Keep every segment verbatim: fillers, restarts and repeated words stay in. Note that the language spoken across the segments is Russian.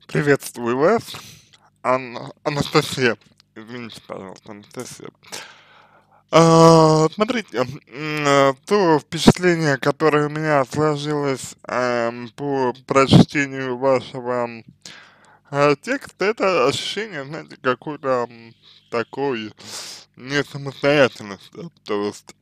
Приветствую вас, Анна, Анастасия. Извините, пожалуйста, Анастасия. А, смотрите, м, а, то впечатление, которое у меня сложилось ам, по прочтению вашего а, текста, это ощущение, знаете, какой-то м, такой несамостоятельности. То есть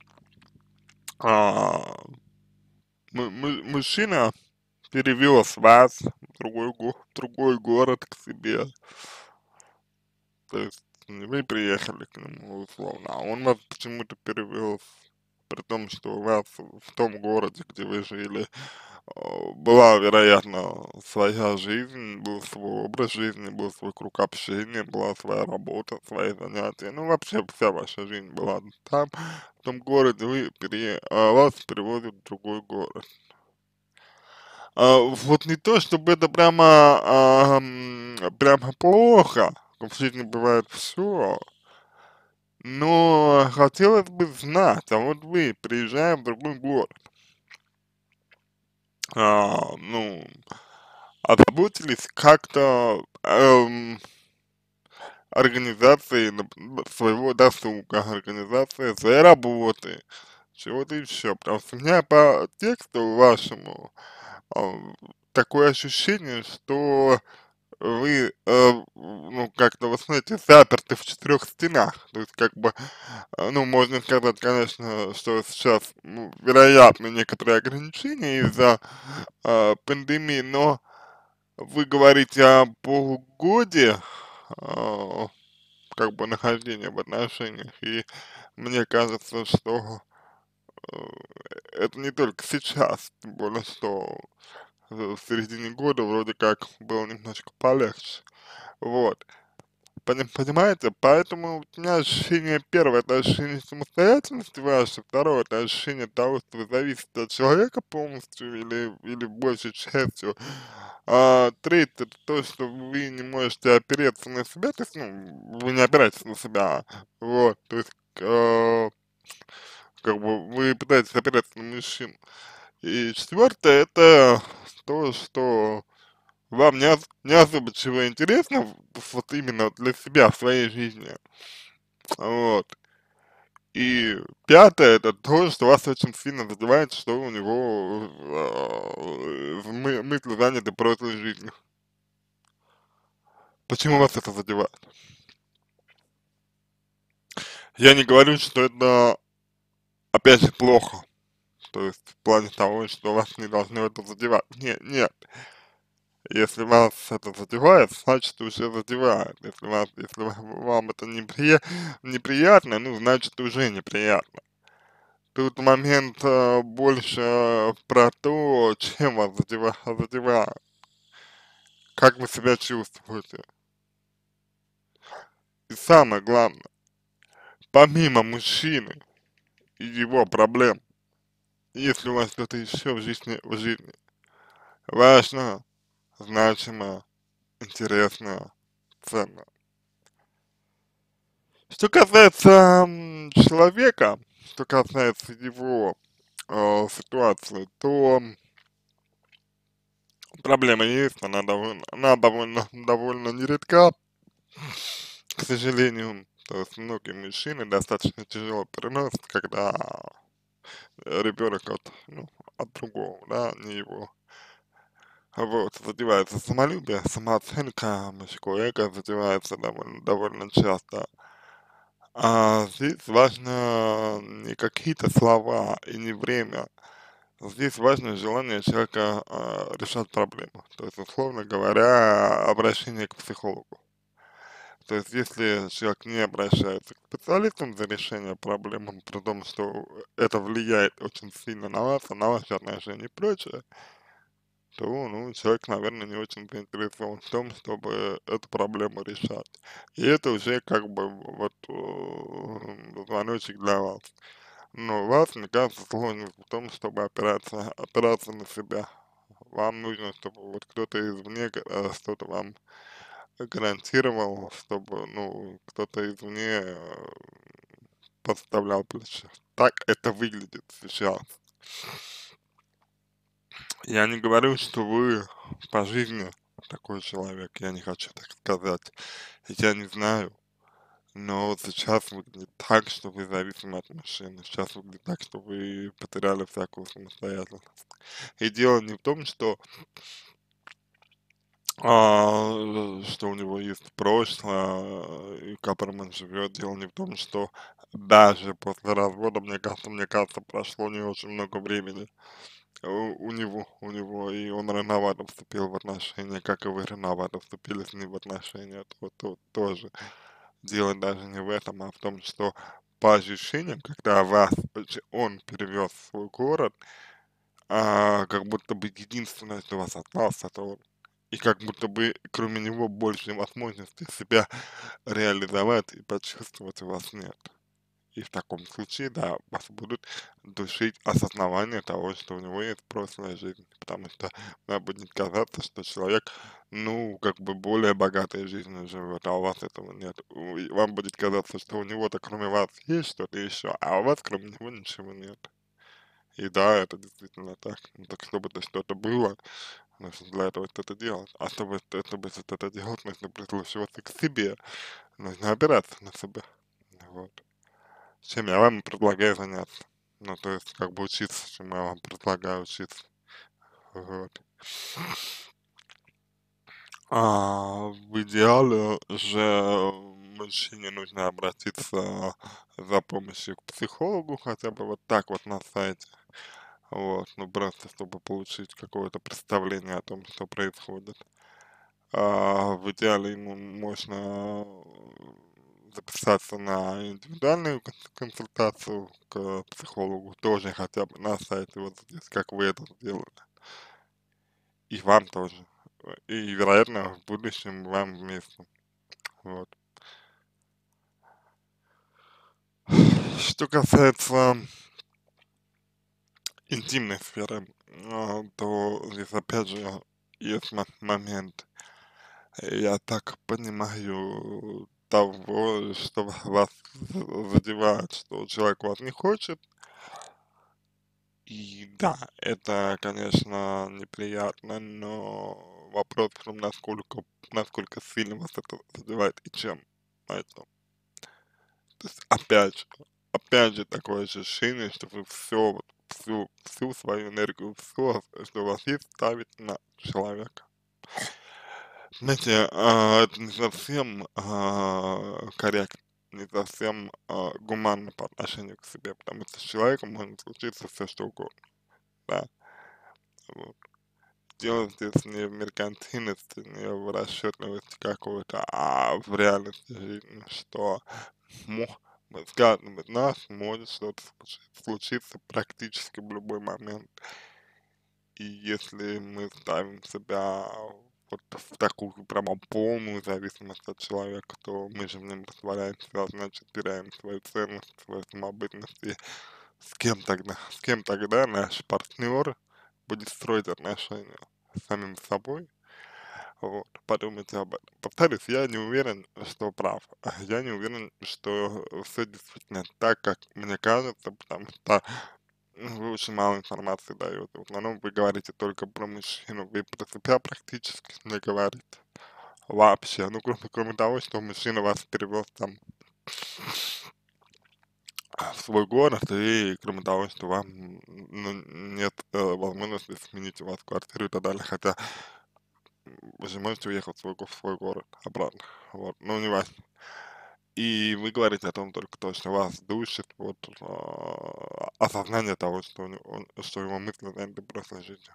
а, му- му- мужчина перевез вас в другой, го- в другой город к себе. То есть не вы приехали к нему условно, а он вас почему-то перевез, при том, что у вас в том городе, где вы жили, а, была, вероятно, своя жизнь, был свой образ жизни, был свой круг общения, была своя работа, свои занятия. Ну, вообще вся ваша жизнь была там, в том городе, вы пере... а вас перевозят в другой город. А, вот не то, чтобы это прямо, а, м, прямо плохо, в жизни бывает все, но хотелось бы знать, а вот вы, приезжая в другой город, а, ну, озаботились как-то эм, организацией нап- своего досуга, организацией своей работы, чего-то еще. Потому что у меня по тексту вашему а, такое ощущение, что вы, э, ну, как-то, вы знаете, заперты в четырех стенах. То есть, как бы, э, ну, можно сказать, конечно, что сейчас, ну, вероятно, некоторые ограничения из-за э, пандемии, но вы говорите о полугоде, э, как бы, нахождения в отношениях, и мне кажется, что э, это не только сейчас, тем более, что э, в середине года вроде как было немножко полегче. Вот. Пони- Понимаете, поэтому у меня ощущение первое, это ощущение самостоятельности ваше, второе, это ощущение того, что вы зависите от человека полностью или, или большей частью, а третье, это то, что вы не можете опереться на себя, то есть, ну, вы не опираетесь на себя, вот, то есть, э, как бы вы пытаетесь опираться на мужчин. И четвертое, это то, что вам не, ос- не особо чего интересно, в- вот именно для себя в своей жизни. Вот. И пятое, это то, что вас очень сильно задевает, что у него э, в мы- мысли заняты прошлой жизнью. Почему вас это задевает? Я не говорю, что это, опять же, плохо. То есть в плане того, что вас не должно это задевать. Нет, нет. Если вас это задевает, значит уже задевает. Если вас, если ва- вам это неприя- неприятно, ну, значит уже неприятно. Тут момент э, больше про то, чем вас задева- задевает, как вы себя чувствуете. И самое главное, помимо мужчины и его проблем, если у вас что-то еще в жизни, в жизни важно, значимо, интересно, ценно. Что касается м, человека, что касается его э, ситуации, то проблема есть, она довольно, она довольно, довольно нередка, к сожалению. То есть многие мужчины достаточно тяжело переносят, когда ребенок от, ну, от другого, да, не его. Вот, задевается самолюбие, самооценка, мужское эго задевается довольно, довольно часто. А здесь важно не какие-то слова и не время. Здесь важно желание человека а, решать проблему. То есть, условно говоря, обращение к психологу. То есть, если человек не обращается к специалистам за решение проблемы, при том, что это влияет очень сильно на вас, на ваши отношения и прочее, то, ну, человек, наверное, не очень заинтересован в том, чтобы эту проблему решать. И это уже как бы вот э, звоночек для вас. Но у вас, мне кажется, сложность в том, чтобы опираться, опираться на себя. Вам нужно, чтобы вот кто-то извне э, что-то вам гарантировал, чтобы, ну, кто-то извне э, подставлял плечи. Так это выглядит сейчас. Я не говорю, что вы по жизни такой человек, я не хочу так сказать. Я не знаю, но вот сейчас выглядит так, что вы зависимы от мужчины. Сейчас выглядит так, что вы потеряли всякую самостоятельность. И дело не в том, что а, что у него есть прошлое, и которым он живет. Дело не в том, что даже после развода, мне кажется, мне кажется, прошло не очень много времени у, у него, у него, и он рановато вступил в отношения, как и вы рановато вступили с ним в отношения, то, то, тоже. Дело даже не в этом, а в том, что по ощущениям, когда вас, вообще он перевез в свой город, а, как будто бы единственное, что вас осталось, это он. И как будто бы кроме него больше возможностей себя реализовать и почувствовать у вас нет. И в таком случае, да, вас будут душить осознавание того, что у него есть прошлая жизнь. Потому что вам будет казаться, что человек, ну, как бы более богатой жизнью живет, а у вас этого нет. У- и вам будет казаться, что у него-то кроме вас есть что-то еще, а у вас кроме него ничего нет. И да, это действительно так. Ну, так чтобы это что-то было, нужно для этого что-то делать. А чтобы, это- чтобы что-то делать, нужно прислушиваться к себе. Нужно опираться на себя. Вот. Чем я вам предлагаю заняться. Ну, то есть, как бы учиться, чему я вам предлагаю учиться. Вот. А, в идеале же мужчине нужно обратиться за помощью к психологу, хотя бы вот так вот на сайте. Вот, ну просто чтобы получить какое-то представление о том, что происходит. А, в идеале ему можно записаться на индивидуальную кон- консультацию к психологу, тоже хотя бы на сайте, вот здесь, как вы это сделали. И вам тоже. Э, И, вероятно, в будущем вам вместе. Вот. Что касается интимной сферы, а, то здесь опять же есть мо- момент. Я так понимаю того, что вас задевает, что человек вас не хочет. И да, это, конечно, неприятно, но вопрос в том, насколько, насколько сильно вас это задевает и чем. Знаете. То есть, опять же, опять же, такое ощущение, что вы все, всю, всю свою энергию, все, что у вас есть, ставите на человека. Знаете, а, это не совсем а, корректно, не совсем а, гуманно по отношению к себе, потому что с человеком может случиться все что угодно, да. Вот. Дело здесь не в меркантильности, не в расчетливости какой-то, а в реальности жизни, что мо, с каждым из нас может что-то случи- случиться практически в любой момент. И если мы ставим себя вот в такую прямо полную зависимость от человека, то мы же в нем растворяемся, а значит теряем свою ценность, свою самобытность. И с кем тогда? С кем тогда наш партнер будет строить отношения? С самим собой? Вот, подумайте об этом. Повторюсь, я не уверен, что прав. Я не уверен, что все действительно так, как мне кажется, потому что ну, вы очень мало информации даете. В основном вы говорите только про мужчину, вы про себя практически не говорите вообще. Ну, кроме, кроме того, что мужчина вас перевез там в свой город, и кроме того, что вам м, ну, нет э, возможности сменить у вас квартиру и так далее, хотя м, вы же можете уехать в свой, го- в свой город обратно, вот, ну, не важно. И вы говорите о том только то, что вас душит, вот, а, осознание того, что, у него- он- что его мысли заняты прошлой жизнью.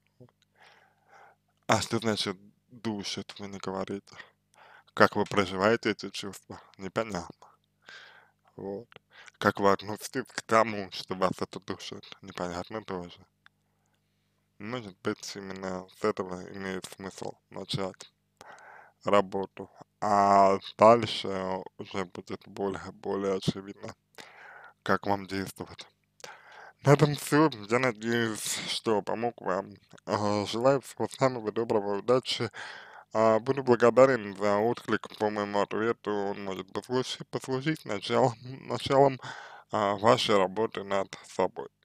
А что значит душит, вы не говорите? Как вы проживаете эти чувства? Непонятно. Вот. Как вы относитесь к тому, что вас это душит? Непонятно тоже. Может быть, именно с этого имеет смысл начать работу. А дальше уже будет более, более очевидно, как вам действовать. На этом все. Я надеюсь, что помог вам. А, Желаю всего самого доброго, удачи. А, Буду благодарен за отклик по моему ответу. Он может послужить, послужить началом, началом а, вашей работы над собой.